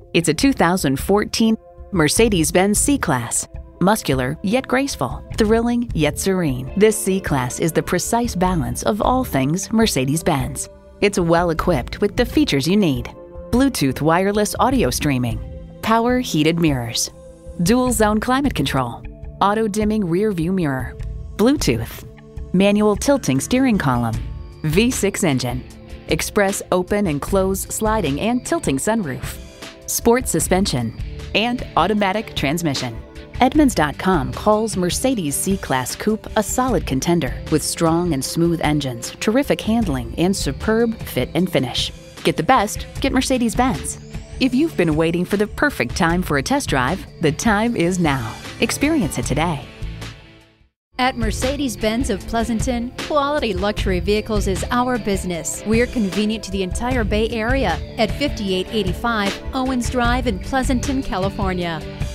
It's a 2014 Mercedes-Benz C-Class. Muscular yet graceful, thrilling yet serene. This C-Class is the precise balance of all things Mercedes-Benz. It's well equipped with the features you need: Bluetooth wireless audio streaming, power heated mirrors, dual zone climate control, auto dimming rear view mirror, Bluetooth, manual tilting steering column, V6 engine, express open and close sliding and tilting sunroof, sport suspension, and automatic transmission. Edmunds.com calls Mercedes C-Class Coupe a solid contender with strong and smooth engines, terrific handling, and superb fit and finish. Get the best, get Mercedes-Benz. If you've been waiting for the perfect time for a test drive, the time is now. Experience it today. At Mercedes-Benz of Pleasanton, quality luxury vehicles is our business. We're convenient to the entire Bay Area at 5885 Owens Drive in Pleasanton, California.